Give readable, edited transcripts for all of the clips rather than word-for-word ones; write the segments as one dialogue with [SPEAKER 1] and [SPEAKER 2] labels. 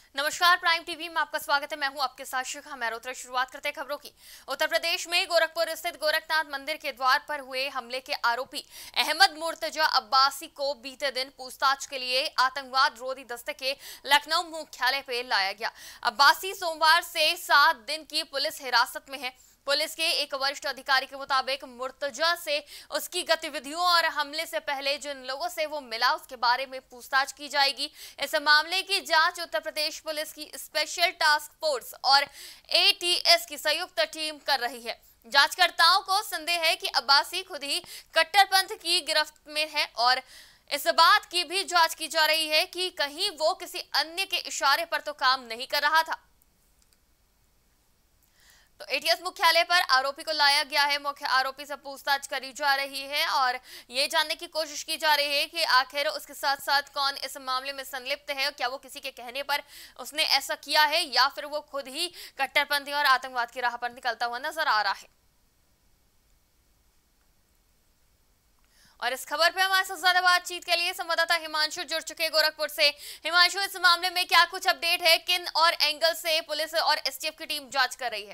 [SPEAKER 1] नमस्कार, prime TV में आपका स्वागत है। मैं हूं आपके साथ शिखा मेहरोत्रा। शुरुआत करते हैं खबरों की। उत्तर प्रदेश में गोरखपुर स्थित गोरखनाथ मंदिर के द्वार पर हुए हमले के आरोपी अहमद मुर्तजा अब्बासी को बीते दिन पूछताछ के लिए आतंकवाद रोधी दस्ते के लखनऊ मुख्यालय पे लाया गया। अब्बासी सोमवार से 7 दिन की पुलिस हिरासत में है। पुलिस के एक वरिष्ठ अधिकारी के मुताबिक मुर्तजा से उसकी गतिविधियों और हमले से पहले जिन लोगों से वो मिला उसके बारे में पूछताछ की जाएगी। इस मामले की जांच उत्तर प्रदेश पुलिस की स्पेशल टास्क फोर्स और एटीएस की संयुक्त टीम कर रही है। जांचकर्ताओं को संदेह है कि अब्बासी खुद ही कट्टरपंथ की गिरफ्त में है और इस बात की भी जांच की जा रही है कि कहीं वो किसी अन्य के इशारे पर तो काम नहीं कर रहा था। तो एटीएस मुख्यालय पर आरोपी को लाया गया है। मुख्य आरोपी से पूछताछ करी जा रही है और ये जानने की कोशिश की जा रही है कि आखिर उसके साथ साथ कौन इस मामले में संलिप्त है। क्या वो किसी के कहने पर उसने ऐसा किया है या फिर वो खुद ही कट्टरपंथी और आतंकवाद की राह पर निकलता हुआ नजर आ रहा है। और इस खबर पे हमारे साथ ज्यादा बातचीत के लिए संवाददाता हिमांशु जुड़ चुके हैं गोरखपुर से। हिमांशु, इस मामले में क्या कुछ अपडेट है? किन और एंगल से पुलिस और एसटीएफ की टीम जांच कर रही है?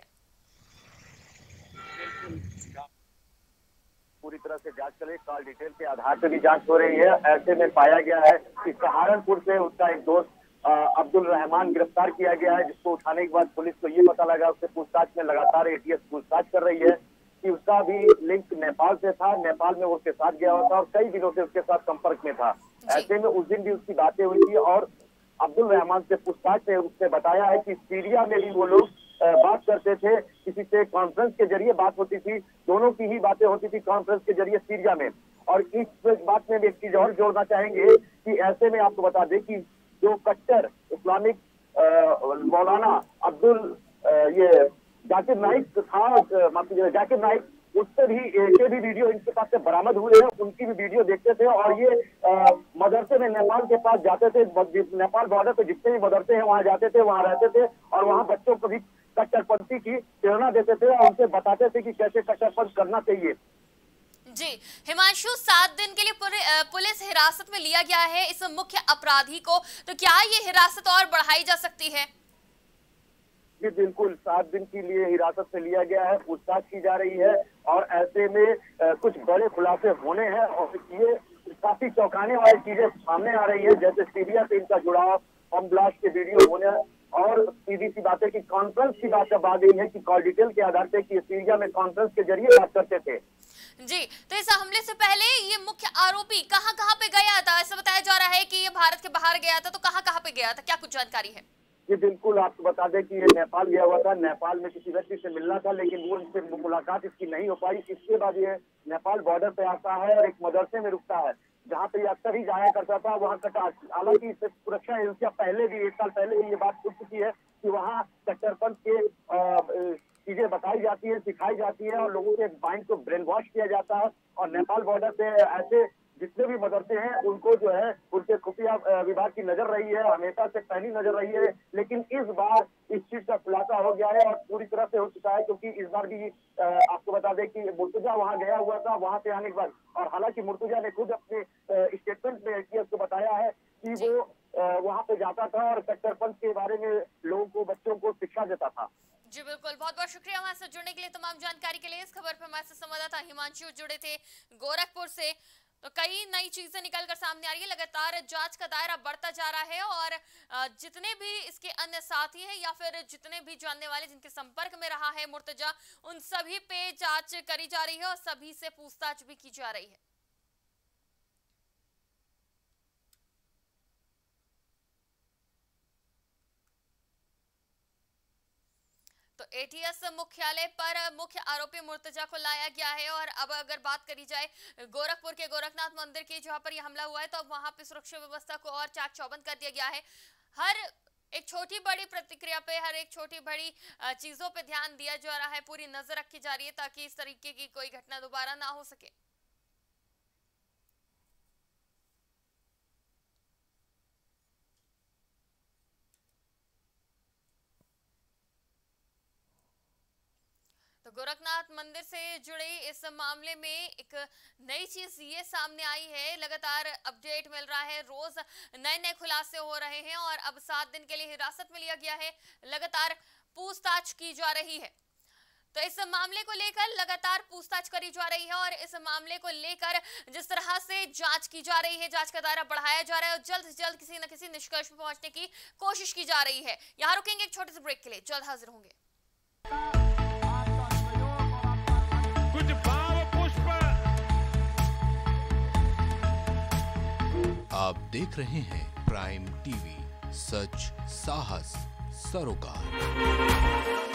[SPEAKER 2] पूरी तरह से जांच चले, कॉल डिटेल के आधार पर भी जांच हो रही है। ऐसे में पाया गया है कि सहारनपुर से उसका एक दोस्त अब्दुल रहमान गिरफ्तार किया गया है, जिसको उठाने के बाद पुलिस को ये पता लगा, उससे पूछताछ में लगातार एटीएस पूछताछ कर रही है कि उसका भी लिंक नेपाल से था। नेपाल में वो उसके साथ गया हुआ था और कई दिनों से उसके साथ संपर्क में था। ऐसे में उस दिन भी उसकी बातें हुई थी और अब्दुल रहमान से पूछताछ में उसने बताया है कि सीरिया में भी वो लोग बात करते थे, किसी से कॉन्फ्रेंस के जरिए बात होती थी, दोनों की ही बातें होती थी कॉन्फ्रेंस के जरिए सीरिया में। और इस बात में भी एक चीज और जोड़ना चाहेंगे कि ऐसे में आपको बता दें कि जो कट्टर इस्लामिक मौलाना अब्दुल ये जाकिर नाइक था, माफ कीजिएगा जाकिर नाइक, उससे भी के भी वीडियो इनके पास से बरामद हुए हैं। उनकी भी वीडियो देखते थे और ये मदरसे में नेपाल के पास जाते थे। नेपाल बॉर्डर पे जितने भी मदरसे हैं वहां जाते थे, वहां रहते थे और वहां बच्चों को भी कट्टरपंथी की प्रेरणा देते थे और उनसे बताते थे कि कैसे कट्टरपंथ करना चाहिए।
[SPEAKER 1] जी हिमांशु, 7 दिन के लिए पुलिस हिरासत में लिया गया है इस मुख्य अपराधी को, तो क्या ये हिरासत और बढ़ाई जा सकती है?
[SPEAKER 2] जी बिल्कुल, 7 दिन के लिए हिरासत में लिया गया है, पूछताछ की जा रही है और ऐसे में कुछ बड़े खुलासे होने हैं और ये काफी चौंकाने वाली चीजें सामने आ रही है, जैसे सीरिया से इनका जुड़ाव, बम ब्लास्ट के वीडियो होने और सीधी सी बात है कि कॉन्फ्रेंस की बात अब आ गई है कि कॉल डिटेल के आधार पर कि सीरिया में कॉन्फ्रेंस के जरिए बात करते थे।
[SPEAKER 1] जी, तो इस हमले से पहले ये मुख्य आरोपी कहां कहां पे गया था? ऐसा बताया जा रहा है कि ये भारत के बाहर गया था, तो कहां कहां पे गया था? क्या कुछ जानकारी है?
[SPEAKER 2] जी बिल्कुल, आपको बता दें कि ये नेपाल गया हुआ था। नेपाल में किसी व्यक्ति से मिलना था, लेकिन वो इससे मुलाकात इसकी नहीं हो पाई। इसके बाद ये नेपाल बॉर्डर पे आता है और एक मदरसे में रुकता है, जहाँ पे ये अक्सर ही जाया करता था। वहाँ हालांकि सुरक्षा एजेंसियां पहले भी 1 साल पहले भी ये बात हो चुकी है कि वहाँ कट्टरपंथ के चीजें बताई जाती है, सिखाई जाती है और लोगों के माइंड को ब्रेन वॉश किया जाता है। और नेपाल बॉर्डर पे ऐसे जितने भी मदरसे हैं उनको जो है उनके खुफिया विभाग की नजर रही है, हमेशा से पहली नजर रही है। लेकिन इस बार इस चीज का खुलासा हो गया है और पूरी तरह से हो चुका है, क्योंकि इस बार भी आपको बता दें कि मुर्तजा वहां गया हुआ था। वहां से आने के बाद और हालांकि मुर्तजा ने खुद अपने स्टेटमेंट में एटीएस को बताया है कि वो वहां पे जाता था और कट्टरपंथ के बारे में लोगों को, बच्चों को शिक्षा देता था।
[SPEAKER 1] जी बिल्कुल, बहुत बहुत शुक्रिया हमारे साथ जुड़ने के लिए, तमाम जानकारी के लिए। इस खबर पर हमारे साथ संवाददाता हिमांशु जुड़े थे गोरखपुर से। तो कई नई चीजें निकलकर सामने आ रही है, लगातार जांच का दायरा बढ़ता जा रहा है और जितने भी इसके अन्य साथी हैं या फिर जितने भी जानने वाले जिनके संपर्क में रहा है मुर्तजा, उन सभी पे जांच करी जा रही है और सभी से पूछताछ भी की जा रही है। तो एटीएस मुख्यालय पर मुख्य आरोपी मुर्तजा को लाया गया है और अब अगर बात करी जाए गोरखपुर के गोरखनाथ मंदिर की, जहां पर यह हमला हुआ है, तो अब वहां पे सुरक्षा व्यवस्था को और चाक चौबंद कर दिया गया है। हर एक छोटी बड़ी प्रतिक्रिया पे, हर एक छोटी बड़ी चीजों पे ध्यान दिया जा रहा है, पूरी नजर रखी जा रही है ताकि इस तरीके की कोई घटना दोबारा ना हो सके। तो गोरखनाथ मंदिर से जुड़े इस मामले में एक नई चीज ये सामने आई है। लगातार अपडेट मिल रहा है, रोज नए नए खुलासे हो रहे हैं और अब 7 दिन के लिए हिरासत में लिया गया है। लगातार पूछताछ की जा रही है। तो इस मामले को लेकर लगातार पूछताछ करी जा रही है और इस मामले को लेकर जिस तरह से जांच की जा रही है, जांच का दायरा बढ़ाया जा रहा है और जल्द से जल्द किसी न किसी निष्कर्ष पर पहुंचने की कोशिश की जा रही है। यहां रुकेंगे एक छोटे से ब्रेक के लिए, जल्द हाजिर होंगे।
[SPEAKER 3] कुछ भाव पुष्प।
[SPEAKER 4] आप देख रहे हैं प्राइम टीवी, सच साहस सरोकार।